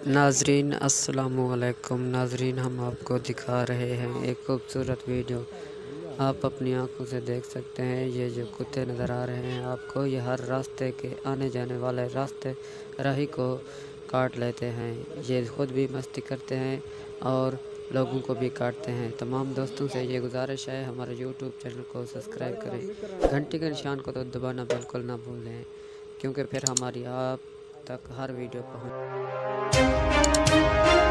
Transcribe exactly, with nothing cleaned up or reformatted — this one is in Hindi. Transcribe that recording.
नाजरीन अस्सलामुअलैकुम। नाजरीन, हम आपको दिखा रहे हैं एक खूबसूरत वीडियो। आप अपनी आंखों से देख सकते हैं, ये जो कुत्ते नज़र आ रहे हैं आपको, ये हर रास्ते के आने जाने वाले रास्ते राही को काट लेते हैं। ये खुद भी मस्ती करते हैं और लोगों को भी काटते हैं। तमाम दोस्तों से ये गुजारिश है, हमारे यूट्यूब चैनल को सब्सक्राइब करें, घंटी के निशान को तो दबाना बिल्कुल ना भूलें, क्योंकि फिर हमारी आप तक हर वीडियो पहुँच